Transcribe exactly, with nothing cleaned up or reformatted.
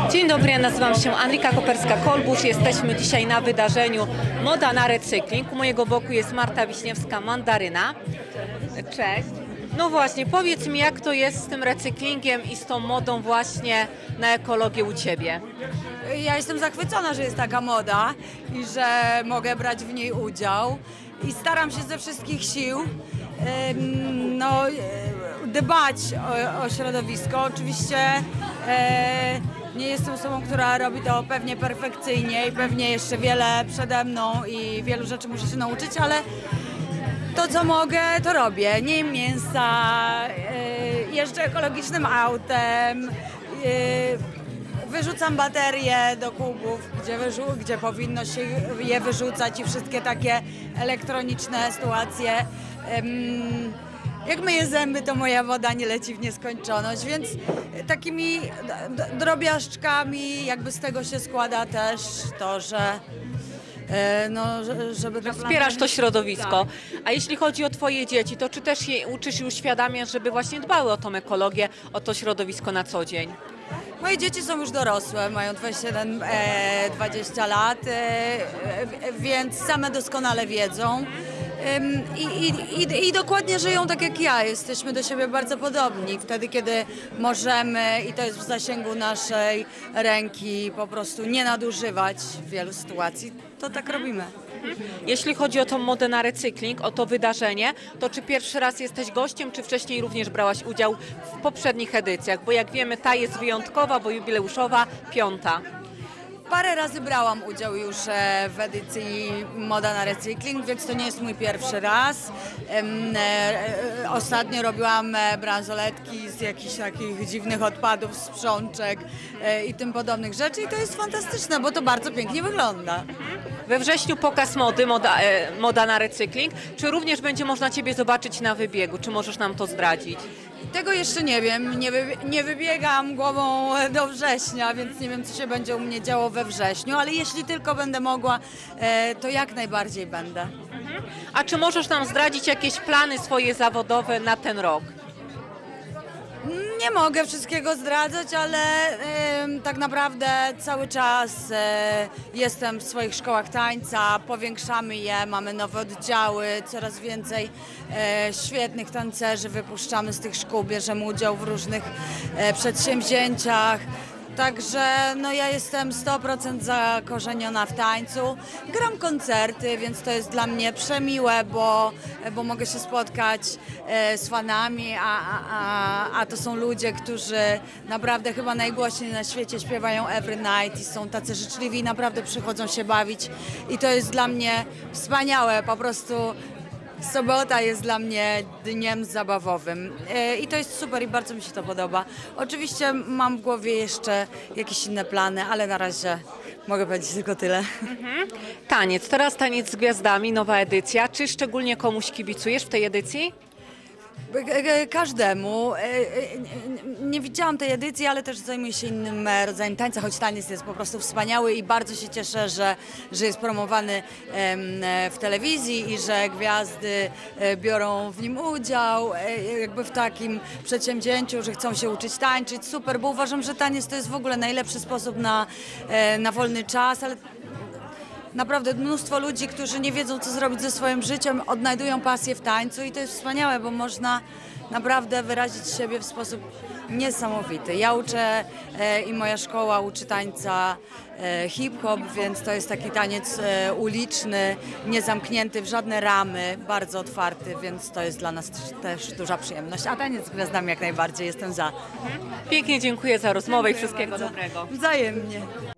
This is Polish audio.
Dzień dobry, ja nazywam się Anrika Koperska-Kolbusz. Jesteśmy dzisiaj na wydarzeniu Moda na recykling. U mojego boku jest Marta Wiśniewska-Mandaryna. Cześć. No właśnie, powiedz mi, jak to jest z tym recyklingiem i z tą modą właśnie na ekologię u Ciebie? Ja jestem zachwycona, że jest taka moda i że mogę brać w niej udział i staram się ze wszystkich sił em, no, e, dbać o, o środowisko. Oczywiście e, nie jestem osobą, która robi to pewnie perfekcyjnie i pewnie jeszcze wiele przede mną i wielu rzeczy muszę się nauczyć, ale to, co mogę, to robię. Nie jem mięsa, e, jeżdżę ekologicznym autem, e, wyrzucam baterie do kubów, gdzie, wyrzu- gdzie powinno się je wyrzucać i wszystkie takie elektroniczne sytuacje. Um, jak myję zęby, to moja woda nie leci w nieskończoność, więc takimi d- drobiażdżkami jakby z tego się składa też to, że e, no, żeby... Że wspierasz to środowisko. A jeśli chodzi o Twoje dzieci, to czy też je uczysz i uświadamiasz, żeby właśnie dbały o tą ekologię, o to środowisko na co dzień? Moje dzieci są już dorosłe, mają dwadzieścia jeden, e, dwadzieścia lat, e, e, więc same doskonale wiedzą. Ym, I, i, i, I dokładnie żyją tak jak ja. Jesteśmy do siebie bardzo podobni. Wtedy, kiedy możemy, i to jest w zasięgu naszej ręki, po prostu nie nadużywać w wielu sytuacji, to tak robimy. Jeśli chodzi o tą modę na recykling, o to wydarzenie, to czy pierwszy raz jesteś gościem, czy wcześniej również brałaś udział w poprzednich edycjach? Bo jak wiemy, ta jest wyjątkowa, bo jubileuszowa, piąta. Parę razy brałam udział już e, w edycji Moda na recykling, więc to nie jest mój pierwszy raz. Em, e, e, ostatnio robiłam e, bransoletki z jakichś takich dziwnych odpadów, sprzączek e, i tym podobnych rzeczy i to jest fantastyczne, bo to bardzo pięknie wygląda. We wrześniu pokaz mody, moda, e, moda na recykling. Czy również będzie można Ciebie zobaczyć na wybiegu? Czy możesz nam to zdradzić? Tego jeszcze nie wiem, nie, wy, nie wybiegam głową do września, więc nie wiem, co się będzie u mnie działo we wrześniu, ale jeśli tylko będę mogła, e, to jak najbardziej będę. A czy możesz nam zdradzić jakieś plany swoje zawodowe na ten rok? Nie mogę wszystkiego zdradzać, ale e, tak naprawdę cały czas e, jestem w swoich szkołach tańca, powiększamy je, mamy nowe oddziały, coraz więcej e, świetnych tancerzy wypuszczamy z tych szkół, bierzemy udział w różnych e, przedsięwzięciach. Także no ja jestem sto procent zakorzeniona w tańcu. Gram koncerty, więc to jest dla mnie przemiłe, bo, bo mogę się spotkać e, z fanami, a, a, a to są ludzie, którzy naprawdę chyba najgłośniej na świecie śpiewają Every Night i są tacy życzliwi i naprawdę przychodzą się bawić. I to jest dla mnie wspaniałe, po prostu sobota jest dla mnie dniem zabawowym e, i to jest super i bardzo mi się to podoba. Oczywiście mam w głowie jeszcze jakieś inne plany, ale na razie mogę powiedzieć tylko tyle. Mhm. Taniec, teraz taniec z gwiazdami, nowa edycja. Czy szczególnie komuś kibicujesz w tej edycji? Każdemu. Nie widziałam tej edycji, ale też zajmuję się innym rodzajem tańca, choć taniec jest po prostu wspaniały i bardzo się cieszę, że, że jest promowany w telewizji i że gwiazdy biorą w nim udział, jakby w takim przedsięwzięciu, że chcą się uczyć tańczyć. Super, bo uważam, że taniec to jest w ogóle najlepszy sposób na, na wolny czas, ale naprawdę mnóstwo ludzi, którzy nie wiedzą, co zrobić ze swoim życiem, odnajdują pasję w tańcu i to jest wspaniałe, bo można naprawdę wyrazić siebie w sposób niesamowity. Ja uczę e, i moja szkoła uczy tańca e, hip-hop, więc to jest taki taniec e, uliczny, niezamknięty w żadne ramy, bardzo otwarty, więc to jest dla nas też, też duża przyjemność. A taniec z gwiazdami jak najbardziej, jestem za. Pięknie dziękuję za rozmowę i Dziękuję wszystkiego bardzo. dobrego. Wzajemnie.